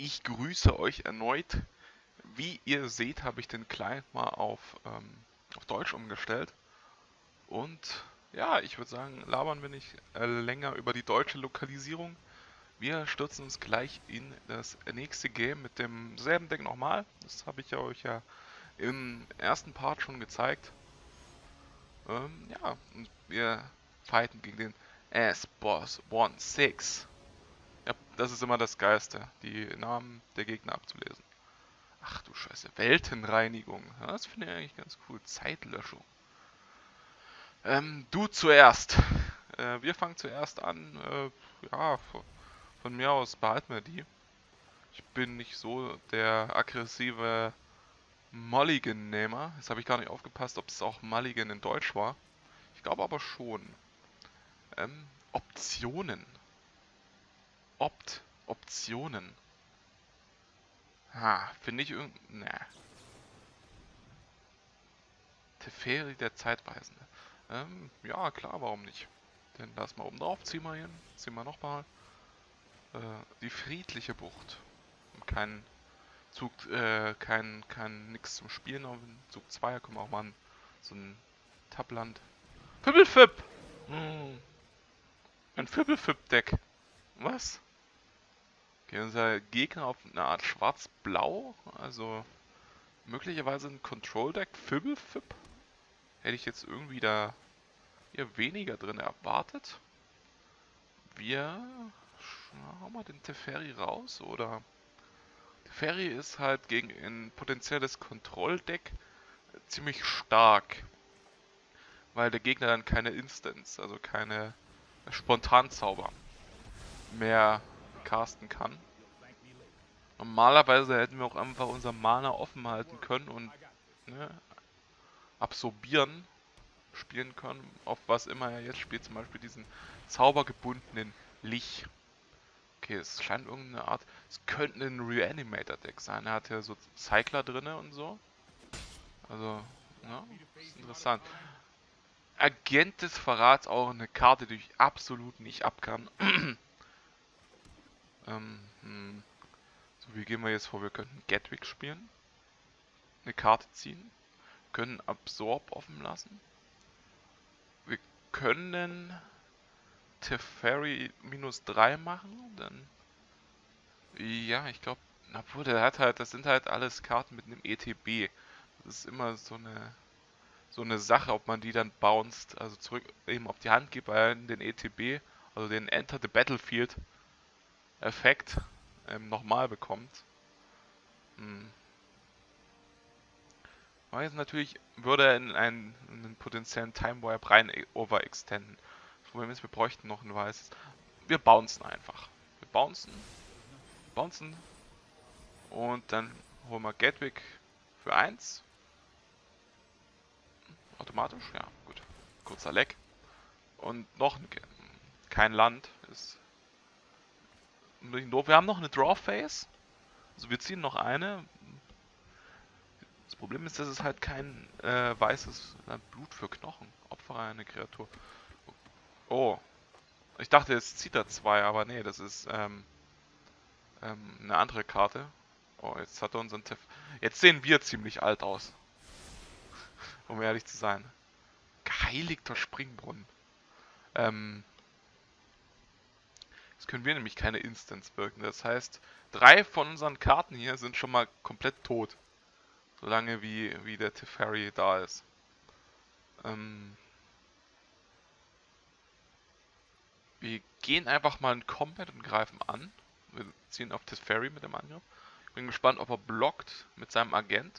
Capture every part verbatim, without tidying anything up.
Ich grüße euch erneut. Wie ihr seht, habe ich den Client mal auf, ähm, auf Deutsch umgestellt. Und ja, ich würde sagen, labern wir nicht äh, länger über die deutsche Lokalisierung. Wir stürzen uns gleich in das nächste Game mit demselben Deck nochmal. Das habe ich ja euch ja im ersten Part schon gezeigt. Ähm, ja, und wir fighten gegen den S-Boss One Six. Ja, das ist immer das Geilste, die Namen der Gegner abzulesen. Ach du Scheiße, Weltenreinigung. Ja, das finde ich eigentlich ganz cool. Zeitlöschung. Ähm, du zuerst. Äh, wir fangen zuerst an. Äh, ja, von, von mir aus behalten wir die. Ich bin nicht so der aggressive Mulligan-Nehmer. Jetzt habe ich gar nicht aufgepasst, ob es auch Mulligan in Deutsch war. Ich glaube aber schon. Ähm, Optionen. Opt. Optionen. Ha, finde ich irgendwie. Ne. Teferi der Zeitreisende. Ähm, ja, klar, warum nicht? Dann lass mal oben drauf, ziehen wir hin, ziehen wir nochmal. Äh, die friedliche Bucht. Kein Zug, äh, kein, kein nix zum Spielen auf den Zug zwei, können wir auch mal so ein Tabland. Fibbelfib! Hm, ein Fibbelfib-Deck. Was? Okay, unser Gegner auf eine Art schwarz-blau, also möglicherweise ein Control-Deck. Fibbelfib? Hätte ich jetzt irgendwie da eher weniger drin erwartet. Wir schauen wir den Teferi raus, oder? Teferi ist halt gegen ein potenzielles Kontrolldeck ziemlich stark, weil der Gegner dann keine Instants, also keine Spontanzauber mehr casten kann. Normalerweise hätten wir auch einfach unser Mana offen halten können und ne, absorbieren spielen können, auf was immer er jetzt spielt, zum Beispiel diesen zaubergebundenen Lich. Okay, es scheint irgendeine Art. Es könnte ein Reanimator-Deck sein. Er hat ja so Cycler drinne und so. Also, ja, ist interessant. Agent des Verrats, auch eine Karte, die ich absolut nicht ab kann. ähm, hm. So, wie gehen wir jetzt vor? Wir könnten Gatwick spielen. Eine Karte ziehen. Können Absorb offen lassen. Wir können Teferi minus drei machen. Dann. Ja, ich glaube. Obwohl, der hat halt. Das sind halt alles Karten mit einem E T B. Das ist immer so eine so eine Sache, ob man die dann bounced, also zurück eben auf die Hand gibt, weil er den E T B, also den Enter the Battlefield Effekt ähm, nochmal bekommt. Hm. Aber jetzt natürlich würde er in einen, in einen potenziellen Time Warp rein overextenden. Das Problem ist, wir bräuchten noch ein weißes. Wir bouncen einfach. Wir bouncen, bouncen und dann holen wir Gatwick für eins. Automatisch, ja, gut. Kurzer Leck. Und noch ein, kein Land ist doof. Wir haben noch eine Draw Phase. Also wir ziehen noch eine. Das Problem ist, dass es halt kein äh, weißes Blut für Knochen. Opfere eine Kreatur. Oh. Ich dachte, jetzt zieht er zwei, aber nee, das ist ähm, ähm, eine andere Karte. Oh, jetzt hat er unseren Tiff. Jetzt sehen wir ziemlich alt aus. Um ehrlich zu sein. Geheiligter Springbrunnen. Ähm, jetzt können wir nämlich keine Instants wirken. Das heißt, drei von unseren Karten hier sind schon mal komplett tot. Solange wie, wie der Teferi da ist. Ähm, wir gehen einfach mal in Combat und greifen an. Wir ziehen auf Teferi mit dem Angriff. Bin gespannt, ob er blockt mit seinem Agent.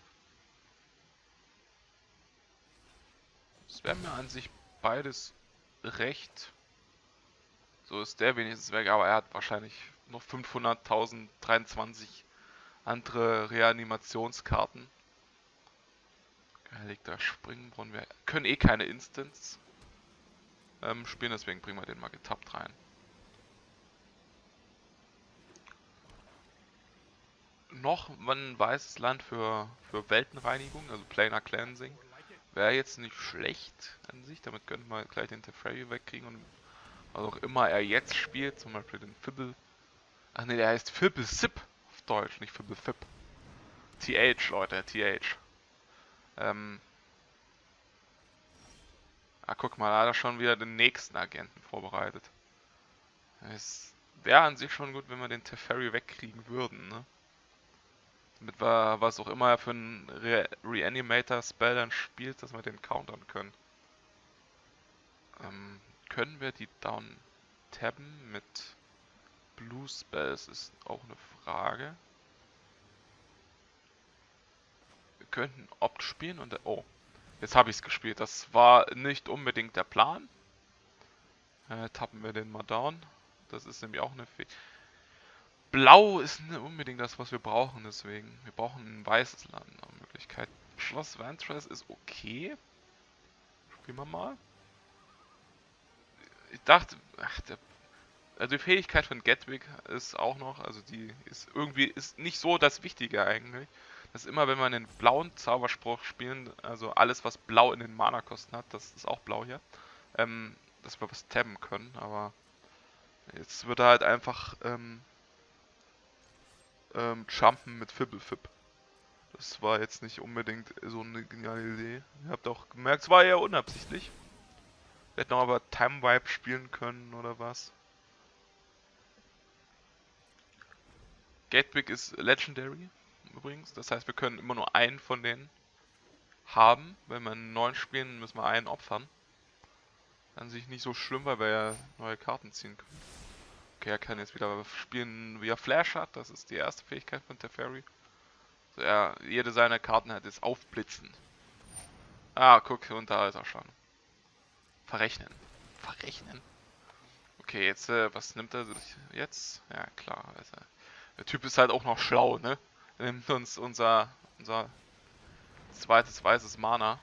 Das wäre mir an sich beides recht. So ist der wenigstens weg, aber er hat wahrscheinlich noch fünfhunderttausenddreiundzwanzig andere Reanimationskarten. Geheiligter Springbrunnen. Wir können eh keine Instants ähm, spielen, deswegen bringen wir den mal getappt rein. Noch ein weißes Land für, für Weltenreinigung, also Planar Cleansing. Wäre jetzt nicht schlecht an sich, damit könnten wir gleich den Teferi wegkriegen und was auch immer er jetzt spielt, zum Beispiel den Fibble. Ach ne, der heißt Fibbelsip auf Deutsch, nicht Fibble Fib. T H, Leute, T H. Ähm. Ah, guck mal, da hat er schon wieder den nächsten Agenten vorbereitet. Es wäre an sich schon gut, wenn wir den Teferi wegkriegen würden, ne? Damit wir, was auch immer er für einen Re Reanimator-Spell dann spielt, dass wir den countern können. Ähm, können wir die down tabben mit Blue Spells, ist auch eine Frage. Wir könnten Opt spielen und... Oh, jetzt habe ich es gespielt. Das war nicht unbedingt der Plan. Äh, tappen wir den mal down. Das ist nämlich auch eine Fähigkeit. Blau ist nicht unbedingt das, was wir brauchen, deswegen. Wir brauchen ein weißes Land nach Möglichkeit. Schloss Ventress ist okay. Spielen wir mal. Ich dachte, ach, der, also die Fähigkeit von Gatwick ist auch noch, also die ist irgendwie, ist nicht so das Wichtige eigentlich. Das ist immer, wenn wir einen blauen Zauberspruch spielen, also alles, was blau in den Mana-Kosten hat, das ist auch blau hier, ähm, dass wir was tabben können, aber jetzt wird er halt einfach, ähm, ähm, jumpen mit Fibblefib. Das war jetzt nicht unbedingt so eine geniale Idee. Ihr habt auch gemerkt, es war eher unabsichtlich. Wir hätten auch aber Time Wipe spielen können oder was. Gatwick ist Legendary übrigens. Das heißt, wir können immer nur einen von denen haben. Wenn wir einen neuen spielen, müssen wir einen opfern. An sich nicht so schlimm, weil wir ja neue Karten ziehen können. Okay, er kann jetzt wieder spielen, wie er Flash hat. Das ist die erste Fähigkeit von Teferi. Also er, jede seiner Karten hat jetzt Aufblitzen. Ah, guck, und da ist er schon. Verrechnen. Verrechnen. Okay, jetzt, äh, was nimmt er sich jetzt? Ja, klar. Also, der Typ ist halt auch noch schlau, ne? Er nimmt uns unser, unser zweites weißes Mana.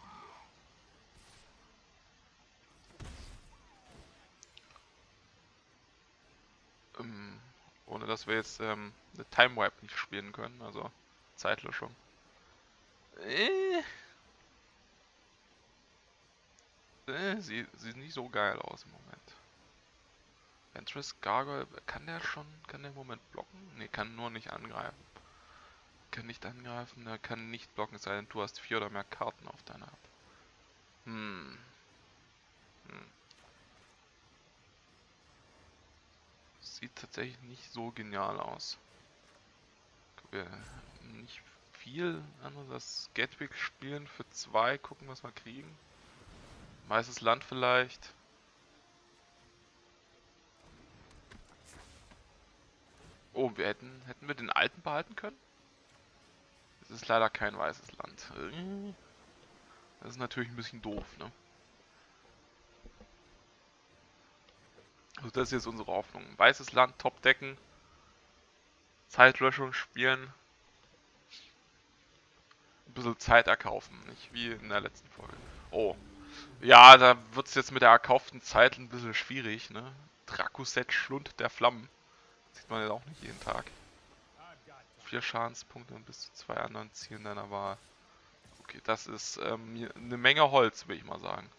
Ähm, ohne dass wir jetzt ähm, eine Time Wipe nicht spielen können, also Zeitlöschung. Äh, äh, sieht, sieht nicht so geil aus im Moment. Ventress Gargoyle, kann der schon, kann der im Moment blocken? Ne, kann nur nicht angreifen. Kann nicht angreifen, er kann nicht blocken, es sei denn, du hast vier oder mehr Karten auf deiner Hand. Hm. hm. Sieht tatsächlich nicht so genial aus. Wir nicht viel anderes als Gatwick spielen für zwei, gucken was wir kriegen. Weißes Land vielleicht. Oh, wir hätten, hätten wir den alten behalten können? Es ist leider kein weißes Land. Das ist natürlich ein bisschen doof, ne? Also das ist jetzt unsere Hoffnung. Weißes Land, Topdecken, Zeitlöschung spielen, ein bisschen Zeit erkaufen, nicht wie in der letzten Folge. Oh, ja, da wird es jetzt mit der erkauften Zeit ein bisschen schwierig, ne? Dracuset, Schlund der Flammen. Sieht man ja auch nicht jeden Tag. Vier Schadenspunkte und bis zu zwei anderen Zielen deiner Wahl. Okay, das ist ähm, eine Menge Holz, will ich mal sagen.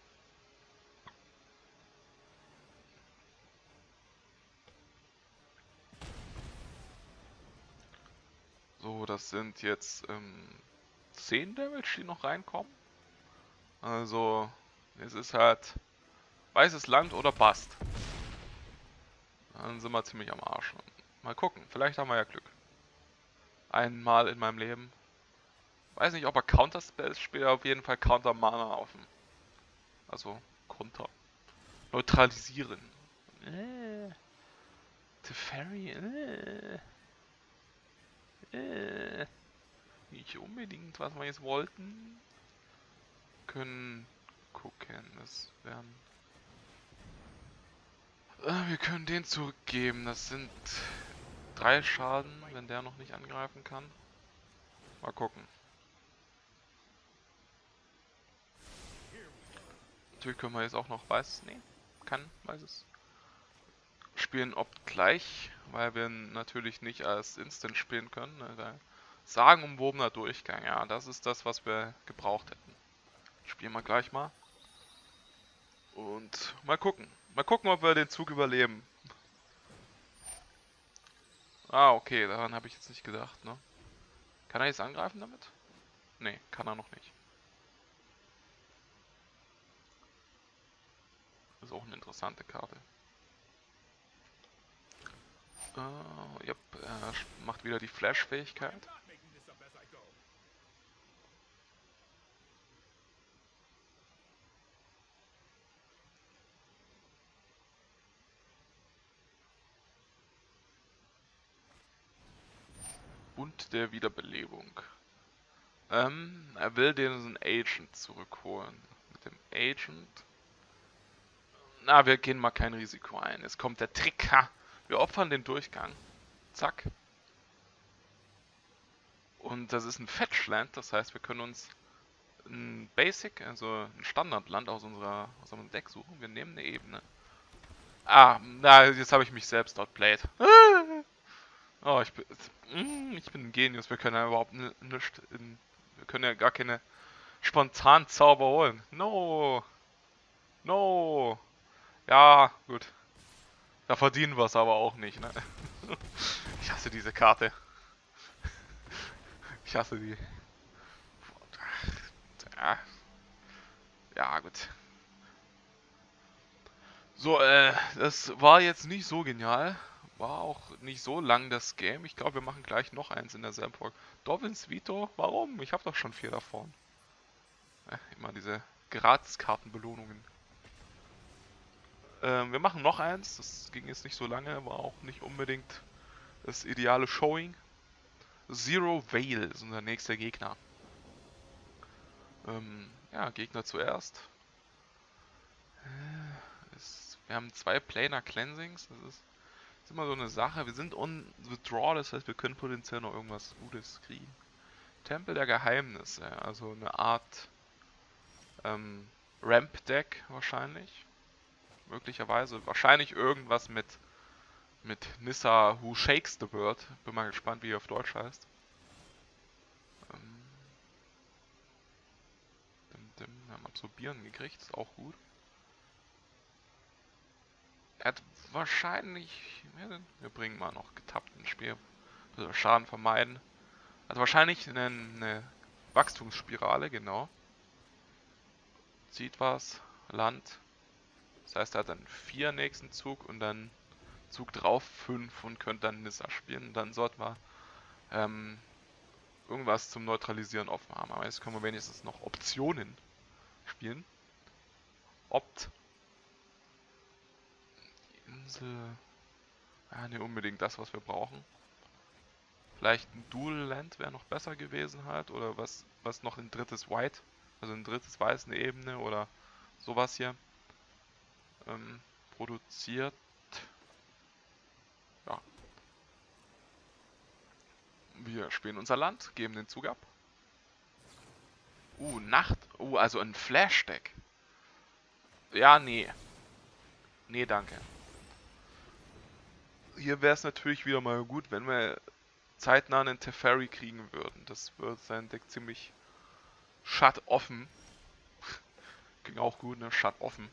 So, das sind jetzt ähm, zehn Damage, die noch reinkommen. Also, es ist halt weißes Land oder Bast. Dann sind wir ziemlich am Arsch. Mal gucken, vielleicht haben wir ja Glück. Einmal in meinem Leben. Weiß nicht, ob er Counter-Spells spielt, aber auf jeden Fall Counter-Mana auf dem. Also, Konter. Neutralisieren. Äh. Teferi, äh. Äh. Nicht unbedingt, was wir jetzt wollten. Können gucken, das wären... Äh, wir können den zurückgeben, das sind drei Schaden, wenn der noch nicht angreifen kann. Mal gucken. Natürlich können wir jetzt auch noch weiß... Nee, kann weißes. Spielen Opt gleich, weil wir natürlich nicht als Instant spielen können. Ne? Sagenumwobener Durchgang, ja, das ist das, was wir gebraucht hätten. Spielen wir gleich mal. Und mal gucken. Mal gucken, ob wir den Zug überleben. Ah, okay, daran habe ich jetzt nicht gedacht, ne? Kann er jetzt angreifen damit? Nee, kann er noch nicht. Ist auch eine interessante Karte. Äh, yep, er macht wieder die Flash-Fähigkeit. Und der Wiederbelebung. Ähm, er will den Agent zurückholen. Mit dem Agent. Na, wir gehen mal kein Risiko ein. Jetzt kommt der Trick. Ha! Wir opfern den Durchgang. Zack. Und das ist ein Fetchland, das heißt, wir können uns ein Basic, also ein Standardland aus unserer aus unserem Deck suchen. Wir nehmen eine Ebene. Ah, na, jetzt habe ich mich selbst outplayed. Oh, ich bin, mm, ich bin ein Genius. Wir können ja überhaupt nichts. Wir können ja gar keine spontan Zauber holen. No, no. Ja, gut. Da verdienen wir es aber auch nicht, ne? Ich hasse diese Karte. Ich hasse die. Ja, ja gut. So, äh, das war jetzt nicht so genial. War auch nicht so lang das Game. Ich glaube, wir machen gleich noch eins in derselben Folge. Dovins Vito? Warum? Ich habe doch schon vier davon. Äh, immer diese Gratis-Kartenbelohnungen. Ähm, wir machen noch eins. Das ging jetzt nicht so lange. War auch nicht unbedingt das ideale Showing. Zero Veil ist unser nächster Gegner. Ähm, ja, Gegner zuerst. Äh, ist, wir haben zwei Planar Cleansings. Das ist, ist immer so eine Sache. Wir sind on the draw, das heißt, wir können potenziell noch irgendwas Gutes kriegen. Tempel der Geheimnisse, also eine Art ähm, Ramp-Deck wahrscheinlich. Möglicherweise. Wahrscheinlich irgendwas mit mit Nissa Who Shakes the World. Bin mal gespannt, wie er auf Deutsch heißt. Ähm, dim, dim, wir haben Absorbieren gekriegt, ist auch gut. Er hat wahrscheinlich... Ja, wir bringen mal noch getappt ins Spiel. Also Schaden vermeiden. Also wahrscheinlich eine, eine Wachstumsspirale, genau. Zieht was, Land. Das heißt, er hat dann vier nächsten Zug und dann Zug drauf fünf und könnte dann Nissa spielen. Und dann sollten wir ähm, irgendwas zum Neutralisieren offen haben. Aber jetzt können wir wenigstens noch Optionen spielen. Opt. Die Insel. Ja, nicht unbedingt das, was wir brauchen. Vielleicht ein Dual Land wäre noch besser gewesen halt. Oder was, was noch ein drittes White. Also ein drittes Weiß, eine Ebene oder sowas hier. Ähm, produziert. Ja. Wir spielen unser Land, geben den Zug ab. Uh, Nacht. Uh, also ein Flash-Deck. Ja, nee. Nee, danke. Hier wäre es natürlich wieder mal gut, wenn wir zeitnah einen Teferi kriegen würden. Das wird sein Deck ziemlich shut-offen. Ging auch gut, ne? Shut-offen.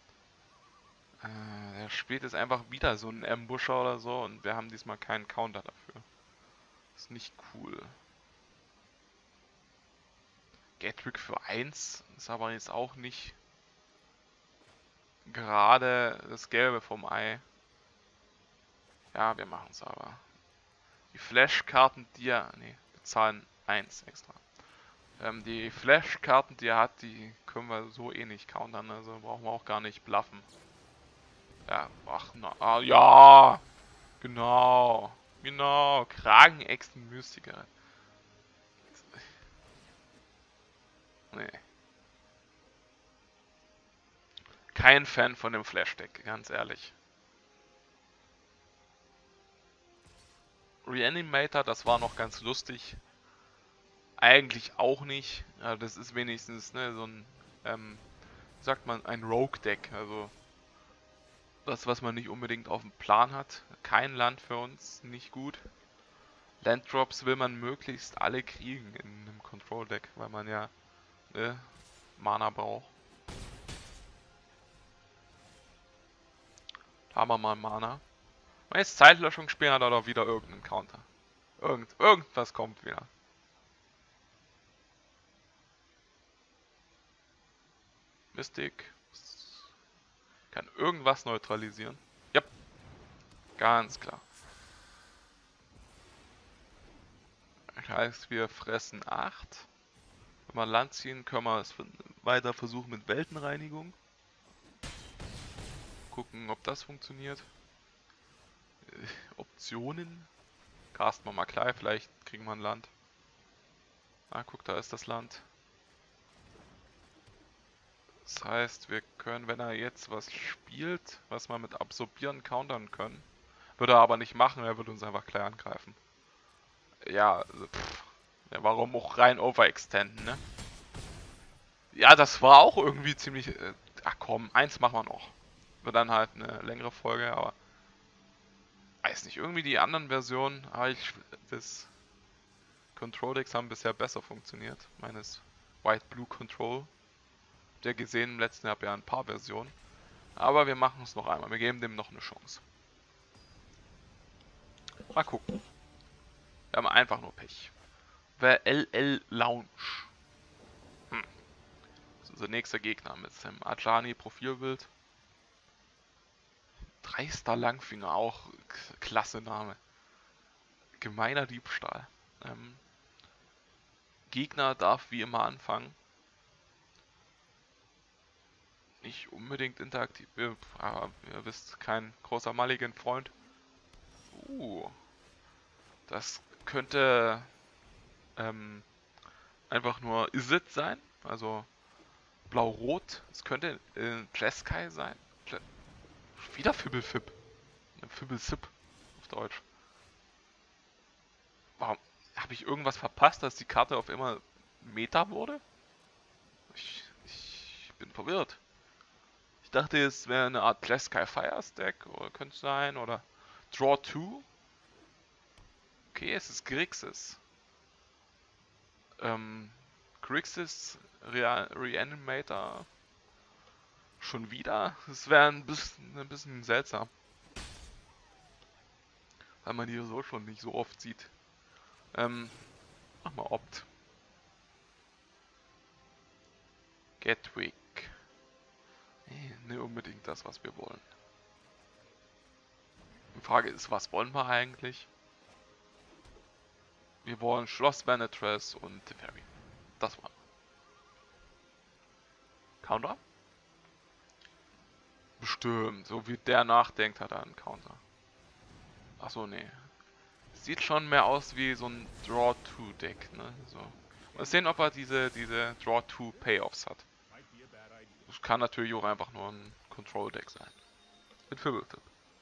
Äh, er spielt jetzt einfach wieder so einen Ambusher oder so und wir haben diesmal keinen Counter dafür. Ist nicht cool. Gatrick für eins ist aber jetzt auch nicht gerade das Gelbe vom Ei. Ja, wir machen es aber. Die Flash-Karten, die er... Ne, wir zahlen eins extra. Ähm, die Flash-Karten, die er hat, die können wir so eh nicht countern, also brauchen wir auch gar nicht bluffen. Ja, ach, na, ah, ja! Genau, genau, Kragenechsen Mystiker. Nee. Kein Fan von dem Flash-Deck, ganz ehrlich. Reanimator, das war noch ganz lustig. Eigentlich auch nicht. Ja, das ist wenigstens ne, so ein, ähm, sagt man, ein Rogue-Deck. Also das, was man nicht unbedingt auf dem Plan hat. Kein Land für uns, nicht gut. Landdrops will man möglichst alle kriegen in einem Control-Deck, weil man ja ne, Mana braucht. Da haben wir mal Mana. Wenn wir jetzt Zeitlöschung spielen, hat er doch wieder irgendeinen Counter. Irgend, irgendwas kommt wieder. Mystic kann irgendwas neutralisieren. Ja, ganz klar. Das heißt, wir fressen acht. Wenn wir Land ziehen, können wir es weiter versuchen mit Weltenreinigung. Gucken, ob das funktioniert. Äh, Optionen. Casten wir mal gleich, vielleicht kriegen wir ein Land. Ah, guck, da ist das Land. Das heißt, wir können, wenn er jetzt was spielt, was wir mit Absorbieren countern können, würde er aber nicht machen, er würde uns einfach gleich angreifen. Ja, also, pff, ja, warum auch rein overextenden, ne? Ja, das war auch irgendwie ziemlich... Äh, ach komm, eins machen wir noch. Wird dann halt eine längere Folge, aber... Weiß nicht, irgendwie die anderen Versionen, aber ich, das Control Decks haben bisher besser funktioniert. Meines White Blue Control. Der gesehen im letzten Jahr ja ein paar Versionen. Aber wir machen es noch einmal. Wir geben dem noch eine Chance. Mal gucken. Wir haben einfach nur Pech. Wer L L Lounge. Hm. Das ist unser nächster Gegner mit seinem Ajani Profilbild. Dreister Langfinger, auch klasse Name. Gemeiner Diebstahl. Ähm, Gegner darf wie immer anfangen. Nicht unbedingt interaktiv, aber ihr wisst, kein großer Mulligan-Freund. Uh, das könnte ähm, einfach nur Izzet sein, also blau-rot. Es könnte äh, Jeskai sein. Je Wieder Fibblefib. Fibblesip auf Deutsch. Warum? Habe ich irgendwas verpasst, dass die Karte auf immer Meta wurde? Ich, ich bin verwirrt. Ich dachte, es wäre eine Art Jeskai Fire Stack, oder könnte es sein, oder Draw zwei. Okay, es ist Grixis. Ähm, Grixis Re Reanimator. Schon wieder? Das wäre ein bisschen, ein bisschen seltsam. Weil man die so schon nicht so oft sieht. Ähm, mach mal Opt. Gatwick. Nee, nicht unbedingt das, was wir wollen. Die Frage ist, was wollen wir eigentlich? Wir wollen Schloss Vanitress und Teferi. Das wollen wir. Counter? Bestimmt. So wie der nachdenkt, hat er einen Counter. Achso, nee. Sieht schon mehr aus wie so ein Draw zwei Deck, ne? So. Mal sehen, ob er diese, diese Draw zwei Payoffs hat. Das kann natürlich auch einfach nur ein Control Deck sein. Mit Fibblefib.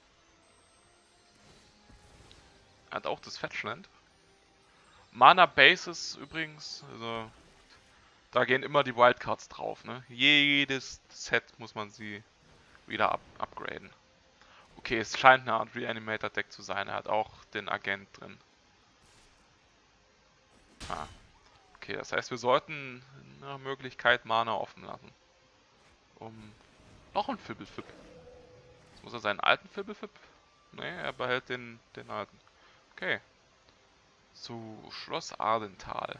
Er hat auch das Fetchland. Mana Bases übrigens, also da gehen immer die Wildcards drauf, ne? Jedes Set muss man sie wieder up upgraden. Okay, es scheint eine Art Reanimator Deck zu sein. Er hat auch den Agent drin. Ah. Okay, das heißt, wir sollten nach Möglichkeit Mana offen lassen. Um noch ein Fibblefib. Jetzt muss er seinen alten Fibblefib? Ne, er behält den, den alten. Okay. Zu Schloss Ardental.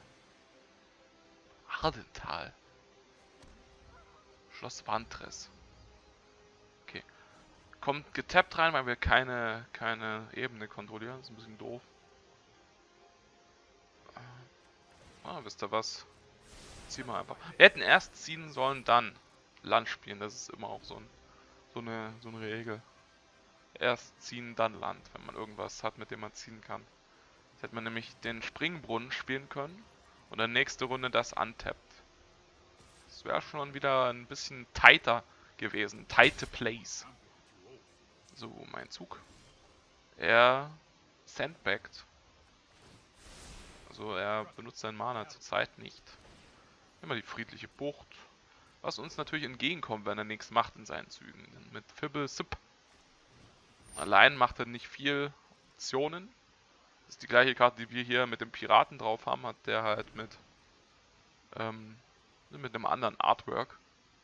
Ardental. Schloss Vantress. Okay. Kommt getappt rein, weil wir keine, keine Ebene kontrollieren. Das ist ein bisschen doof. Ah, wisst ihr was? Ziehen wir einfach. Wir hätten erst ziehen sollen, dann Land spielen. Das ist immer auch so, ein, so, eine, so eine Regel. Erst ziehen, dann Land, wenn man irgendwas hat, mit dem man ziehen kann. Jetzt hätte man nämlich den Springbrunnen spielen können und dann nächste Runde das untappt. Das wäre schon wieder ein bisschen tighter gewesen. Tighte Plays. So, mein Zug. Er sandbaggt. Also er benutzt seinen Mana zurzeit nicht. Immer die friedliche Bucht. Was uns natürlich entgegenkommt, wenn er nichts macht in seinen Zügen. Denn mit Fibblesip allein macht er nicht viel Optionen. Das ist die gleiche Karte, die wir hier mit dem Piraten drauf haben, hat der halt mit ähm, mit einem anderen Artwork.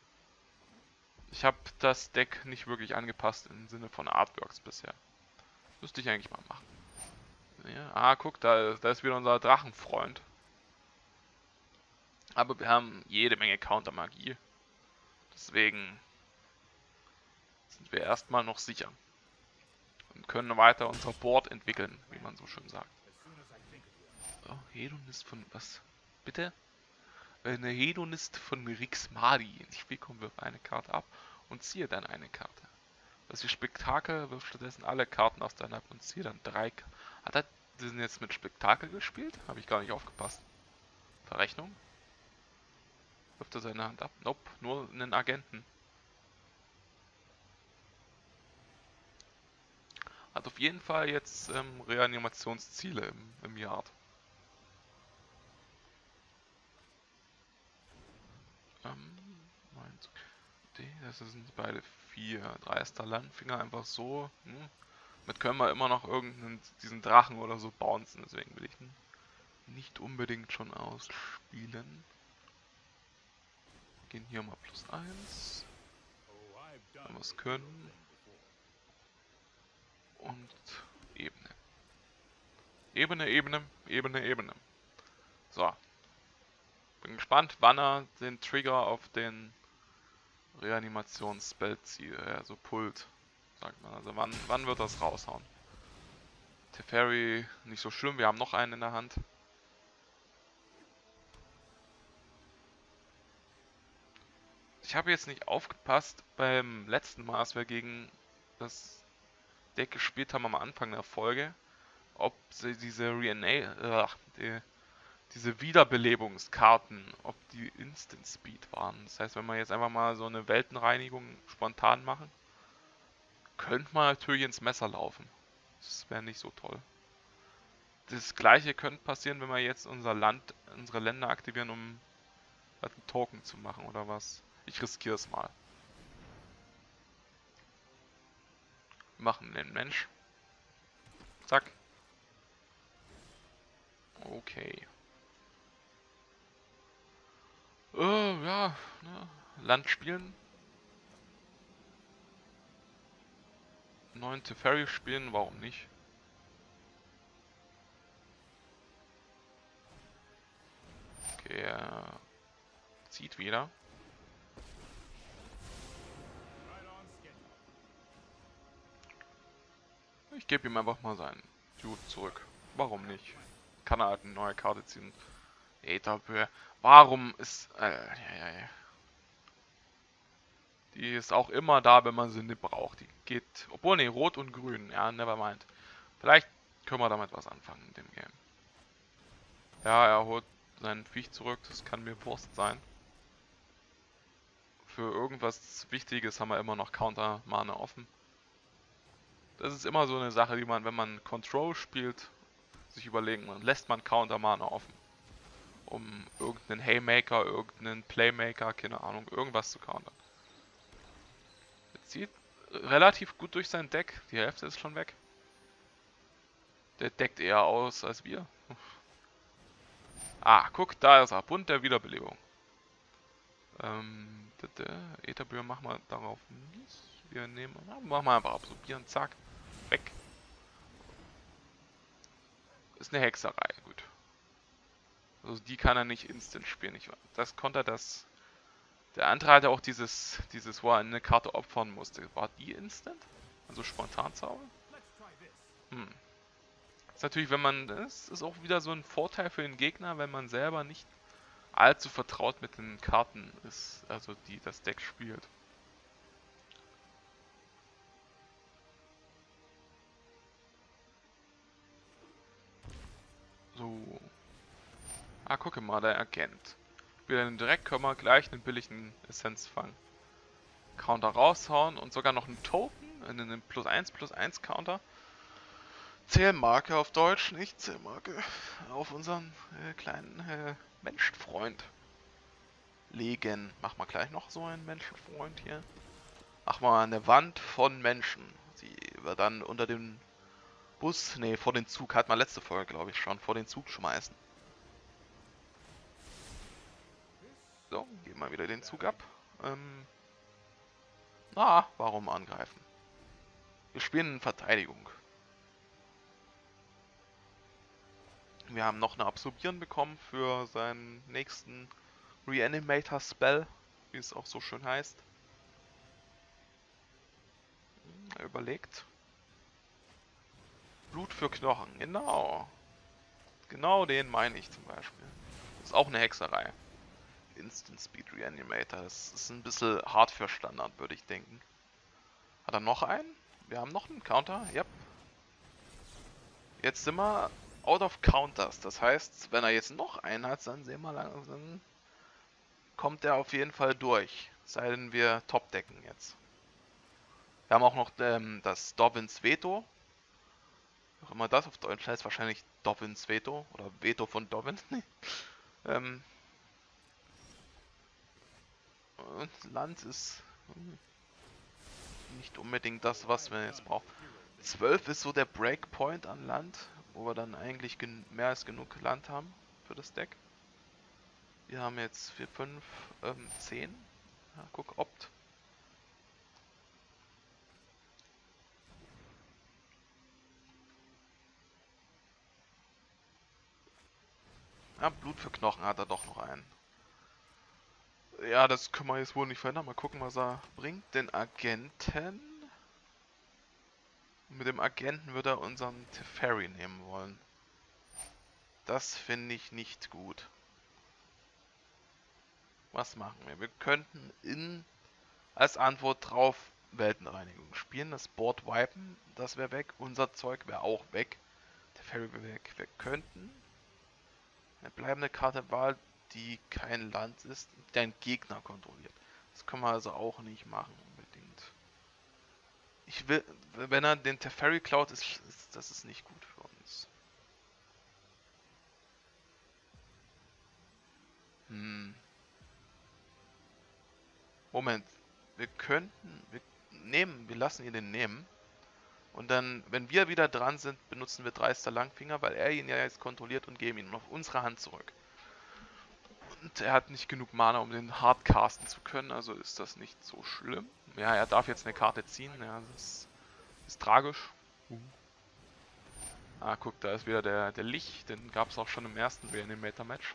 Ich habe das Deck nicht wirklich angepasst im Sinne von Artworks bisher. Müsste ich eigentlich mal machen. Ja, ah, guck, da, da ist wieder unser Drachenfreund. Aber wir haben jede Menge Countermagie. Deswegen sind wir erstmal noch sicher. Und können weiter unser Board entwickeln, wie man so schön sagt. Oh, Hedonist von was? Bitte? Eine Hedonist von Rixmadi. Ins Spiel kommen, wirf eine Karte ab und ziehe dann eine Karte. Das ist Spektakel, wirf stattdessen alle Karten aus deiner Hand und ziehe dann drei Karten. Hat er diesen jetzt mit Spektakel gespielt? Habe ich gar nicht aufgepasst. Verrechnung? Wirft er seine Hand ab? Nope, nur einen Agenten. Hat auf jeden Fall jetzt ähm, Reanimationsziele im, im Yard. Ähm, meins. Das sind beide vier. Dreister Landfinger einfach so. Hm. Damit können wir immer noch irgendeinen diesen Drachen oder so bouncen. Deswegen will ich ihn nicht unbedingt schon ausspielen. Gehen hier mal plus eins. Wenn wir es können. Und Ebene. Ebene, Ebene, Ebene, Ebene. So. Bin gespannt, wann er den Trigger auf den Reanimations-Spell zieht. Also Pult, sagt man. Also wann, wann wird das raushauen? Teferi nicht so schlimm, wir haben noch einen in der Hand. Ich habe jetzt nicht aufgepasst beim letzten Mal, als wir gegen das Deck gespielt haben am Anfang der Folge, ob sie diese Reana äh, die, diese Wiederbelebungskarten, ob die Instant Speed waren. Das heißt, wenn wir jetzt einfach mal so eine Weltenreinigung spontan machen, könnte man natürlich ins Messer laufen. Das wäre nicht so toll. Das gleiche könnte passieren, wenn wir jetzt unser Land, unsere Länder aktivieren, um einen Token zu machen oder was. Ich riskiere es mal. Wir machen den Mensch. Zack. Okay. Äh, ja, ne. Land spielen. Neuen Teferi spielen, warum nicht? Okay, er zieht wieder. Ich gebe ihm einfach mal seinen Dude zurück. Warum nicht? Kann er halt eine neue Karte ziehen. Ätherböe. Warum ist... Äh, ja, ja, ja. Die ist auch immer da, wenn man sie nicht braucht. Die geht... Obwohl, ne, rot und grün. Ja, nevermind. Vielleicht können wir damit was anfangen in dem Game. Ja, er holt sein Viech zurück. Das kann mir Wurst sein. Für irgendwas Wichtiges haben wir immer noch Counter-Mana offen. Das ist immer so eine Sache, die man, wenn man Control spielt, sich überlegen, man lässt man Counter-Mana offen. Um irgendeinen Haymaker, irgendeinen Playmaker, keine Ahnung, irgendwas zu countern. Jetzt zieht relativ gut durch sein Deck, die Hälfte ist schon weg. Der deckt eher aus als wir. Ah, guck, da ist er, Bund der Wiederbelebung. Ähm, Ätherböe machen wir darauf nicht. Wir nehmen, na, machen wir einfach absorbieren, zack, weg. Ist eine Hexerei, gut. Also die kann er nicht instant spielen. Ich, das konnte er das. Der andere hatte auch dieses, dieses, wo er eine Karte opfern musste. War die instant? Also Spontanzauber? Hm. Ist natürlich, wenn man, das ist auch wieder so ein Vorteil für den Gegner, wenn man selber nicht allzu vertraut mit den Karten ist, also die das Deck spielt. So. Ah, gucke mal, der Agent. Wieder einen Direkt können wir gleich einen billigen Essenz fangen. Counter raushauen und sogar noch einen Token, einen plus eins plus eins Counter. Zählmarke auf Deutsch, nicht Zählmarke. Auf unseren äh, kleinen äh, Menschenfreund legen. Machen wir gleich noch so einen Menschenfreund hier. Machen wir eine Wand von Menschen, die wir dann unter den Bus, nee, vor den Zug, hat man letzte Folge, glaube ich, schon, vor den Zug schmeißen. So, geben wir wieder den Zug ab. Ähm, na, warum angreifen? Wir spielen in Verteidigung. Wir haben noch eine Absorbieren bekommen für seinen nächsten Reanimator Spell, wie es auch so schön heißt. Er überlegt. Blut für Knochen, genau. Genau den meine ich zum Beispiel. Das ist auch eine Hexerei. Instant Speed Reanimator. Das ist ein bisschen hart für Standard, würde ich denken. Hat er noch einen? Wir haben noch einen Counter. Yep. Jetzt sind wir out of counters. Das heißt, wenn er jetzt noch einen hat, dann sehen wir lang, dann kommt er auf jeden Fall durch. Sei denn wir topdecken jetzt. Wir haben auch noch ähm, das Dobbins Veto. Wie auch immer das auf Deutsch heißt, wahrscheinlich Dobbins Veto oder Veto von Dobbin. ähm, und Land ist nicht unbedingt das, was wir jetzt brauchen. zwölf ist so der Breakpoint an Land, wo wir dann eigentlich mehr als genug Land haben für das Deck. Wir haben jetzt vier, fünf, ähm, zehn. Ja, guck, Opt. Ja, Blut für Knochen hat er doch noch einen. Ja, das können wir jetzt wohl nicht verändern. Mal gucken, was er bringt. Den Agenten. Mit dem Agenten wird er unseren Teferi nehmen wollen. Das finde ich nicht gut. Was machen wir? Wir könnten in als Antwort drauf Weltenreinigung spielen. Das Board wipen, das wäre weg. Unser Zeug wäre auch weg. Teferi wäre weg. Wir könnten eine bleibende Karte Wahl, die kein Land ist, der einen Gegner kontrolliert. Das können wir also auch nicht machen unbedingt. Ich will, wenn er den Teferi klaut, ist, ist das ist nicht gut für uns. Hm. Moment. Wir könnten, wir nehmen, wir lassen ihn den nehmen. Und dann, wenn wir wieder dran sind, benutzen wir Dreister Langfinger, weil er ihn ja jetzt kontrolliert und geben ihn auf unsere Hand zurück. Und er hat nicht genug Mana, um den hard casten zu können, also ist das nicht so schlimm. Ja, er darf jetzt eine Karte ziehen, ja, das ist tragisch. Uh. Ah, guck, da ist wieder der, der Lich, den gab es auch schon im ersten Reanimator-Match.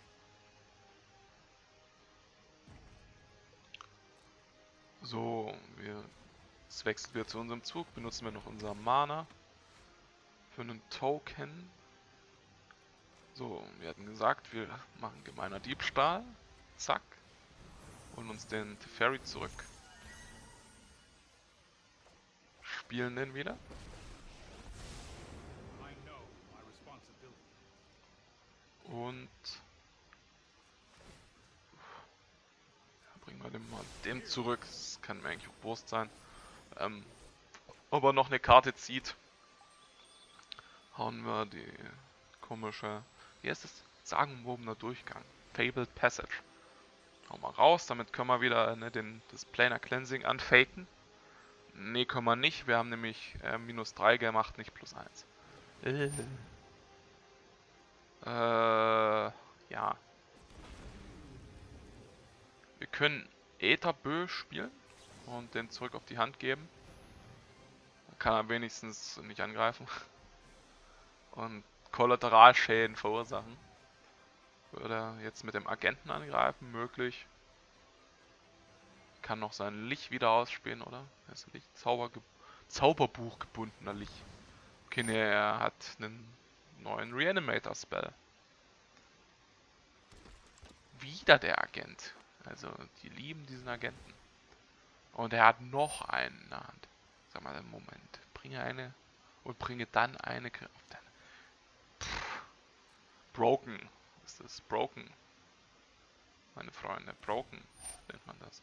So, wir, jetzt wechseln wir zu unserem Zug, benutzen wir noch unser Mana für einen Token. So, wir hatten gesagt, wir machen gemeiner Diebstahl. Zack. Holen uns den Teferi zurück. Spielen den wieder. Und ja, bringen wir den mal dem zurück. Das kann mir eigentlich auch Wurst sein. Ähm, ob er noch eine Karte zieht, hauen wir die komische, wie heißt das? Sagenumwobener Durchgang. Fabled Passage. Hauen wir raus, damit können wir wieder ne, den, das Planar Cleansing anfaken. Ne, können wir nicht. Wir haben nämlich äh, minus drei gemacht, nicht plus eins. Äh. Äh, ja. Wir können Ätherbö spielen und den zurück auf die Hand geben. Dann kann er wenigstens nicht angreifen. Und Kollateralschäden verursachen. Würde er jetzt mit dem Agenten angreifen, möglich. Kann noch sein Lich wieder ausspielen, oder? Das ist Lich. Zauber Zauberbuch gebundener Lich. Okay, ne, er hat einen neuen Reanimator-Spell. Wieder der Agent. Also, die lieben diesen Agenten. Und er hat noch einen in der Hand. Sag mal, Moment. Bringe eine und bringe dann eine auf deine. Pff. Broken. Ist das broken? Meine Freunde, broken nennt man das.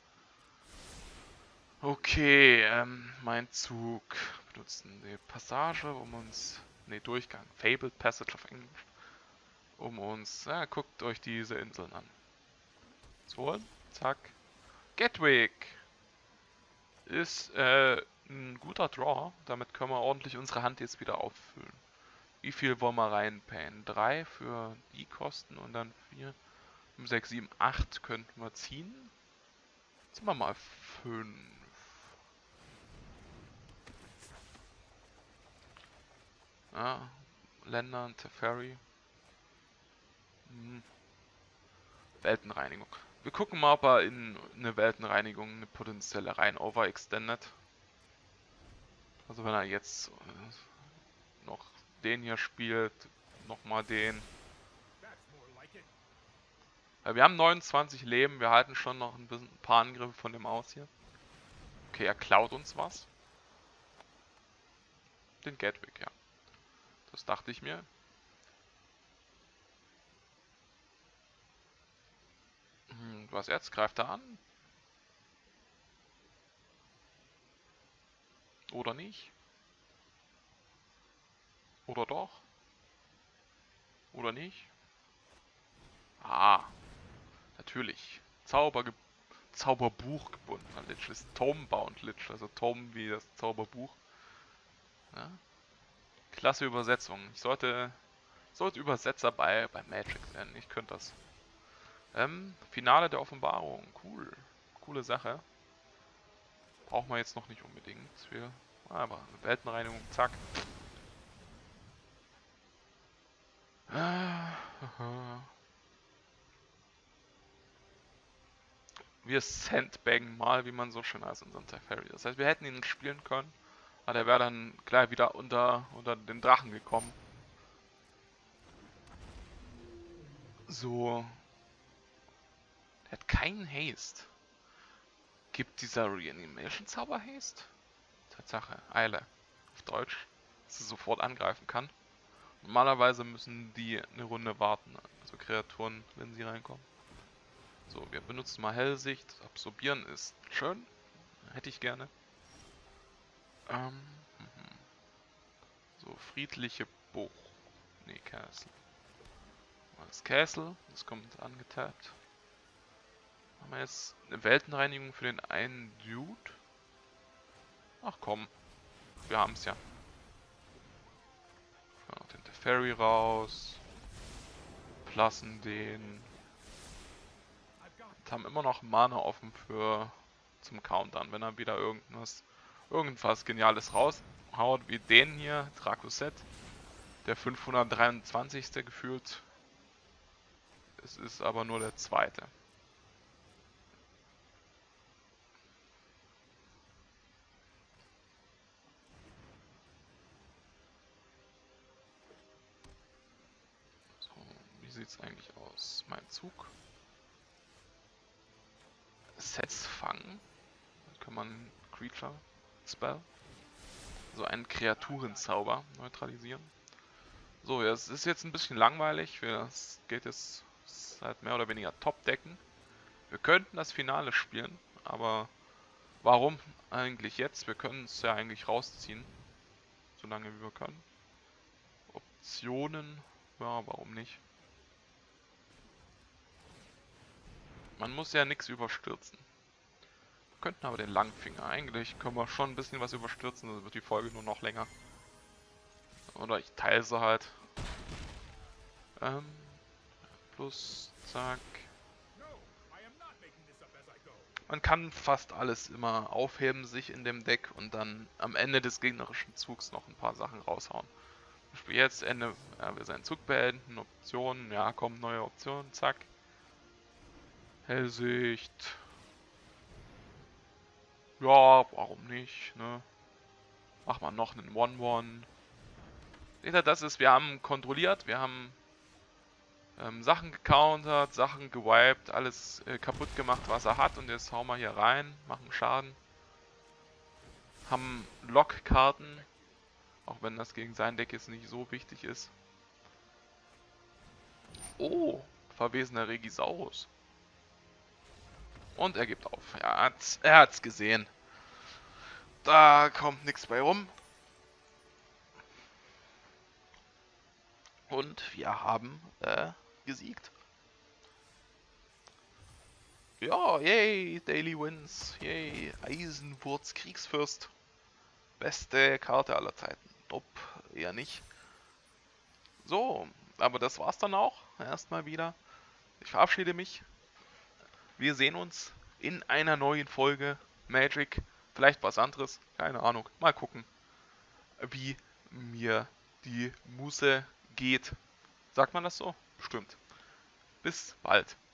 Okay, ähm, mein Zug. Wir benutzen die Passage, um uns. Ne, Durchgang. Fabled Passage auf Englisch. Um uns. Ja, guckt euch diese Inseln an. Zu holen. Zack. Gatwick. Ist äh, ein guter Draw. Damit können wir ordentlich unsere Hand jetzt wieder auffüllen. Wie viel wollen wir reinpayen? drei für die Kosten und dann vier, fünf, sechs, sieben, acht könnten wir ziehen. Jetzt sind wir mal fünf. Ja, Länder, Teferi. Hm, Weltenreinigung. Wir gucken mal, ob er in eine Weltenreinigung eine potenzielle rein overextendet. Also wenn er jetzt äh, noch den hier spielt, nochmal den. Ja, wir haben neunundzwanzig Leben, wir halten schon noch ein, bisschen, ein paar Angriffe von dem aus hier. Okay, er klaut uns was. Den Gatwick, ja. Das dachte ich mir. Hm, was jetzt? Greift er an? Oder nicht? Oder doch? Oder nicht? Ah, natürlich. Zauber Zauberbuch gebundener Lich ist Tomebound Lich, also Tom wie das Zauberbuch. Ja? Klasse Übersetzung. Ich sollte, sollte Übersetzer bei, bei Magic werden. Ich könnte das. Ähm, Finale der Offenbarung. Cool. Coole Sache. Brauchen wir jetzt noch nicht unbedingt. Wir, aber Weltenreinigung, zack. Wir sandbaggen mal, wie man so schön heißt, unseren Teferi. Das heißt, wir hätten ihn spielen können, aber der wäre dann gleich wieder unter, unter den Drachen gekommen. So. Der hat keinen Haste. Gibt dieser Reanimation-Zauber Haste? Tatsache, Eile. Auf Deutsch, dass sie sofort angreifen kann. Normalerweise müssen die eine Runde warten, also Kreaturen, wenn sie reinkommen. So, wir benutzen mal Hellsicht. Absorbieren ist schön. Hätte ich gerne. Ähm, so, friedliche Buch. Nee, Castle. Das Castle, das kommt angetappt. Haben wir jetzt eine Weltenreinigung für den einen Dude? Ach komm, wir haben es ja. Noch den Teferi raus. Plassen den. Und haben immer noch Mana offen für zum Countdown, wenn er wieder irgendwas, irgendwas Geniales raushaut, wie den hier, Dracoset. Der fünfhundertdreiundzwanzigste gefühlt. Es ist aber nur der zweite. So, wie sieht es eigentlich aus? Mein Zug. Sets fangen. Da kann man Creature Spell. So einen Kreaturenzauber neutralisieren. So, ja, es ist jetzt ein bisschen langweilig. Es geht jetzt halt mehr oder weniger Top-Decken. Wir könnten das Finale spielen, aber warum eigentlich jetzt? Wir können es ja eigentlich rausziehen, solange wie wir können. Optionen, ja, warum nicht? Man muss ja nichts überstürzen. Wir könnten aber den Langfinger. Eigentlich können wir schon ein bisschen was überstürzen, dann wird die Folge nur noch länger. Oder ich teile sie halt. Ähm, plus, zack. Man kann fast alles immer aufheben sich in dem Deck und dann am Ende des gegnerischen Zugs noch ein paar Sachen raushauen. Zum Beispiel jetzt Ende, ja, wir seinen Zug beenden, Optionen, ja komm, neue Optionen, zack. Hellsicht. Ja, warum nicht, ne? Mach mal noch einen one one. Seht ihr, das ist, wir haben kontrolliert, wir haben ähm, Sachen gecountert, Sachen gewiped, alles äh, kaputt gemacht, was er hat. Und jetzt hauen wir hier rein, machen Schaden. Haben Lockkarten, auch wenn das gegen sein Deck jetzt nicht so wichtig ist. Oh, verwesener Regisaurus. Und er gibt auf. Ja, er hat's, er hat's gesehen. Da kommt nichts bei rum. Und wir haben äh, gesiegt. Ja, yay, Daily Wins. Yay, Eisenwurz Kriegsfürst. Beste Karte aller Zeiten. Nope, eher nicht. So, aber das war's dann auch. Erstmal wieder. Ich verabschiede mich. Wir sehen uns in einer neuen Folge Magic. Vielleicht was anderes. Keine Ahnung. Mal gucken, wie mir die Muße geht. Sagt man das so? Stimmt. bis bald.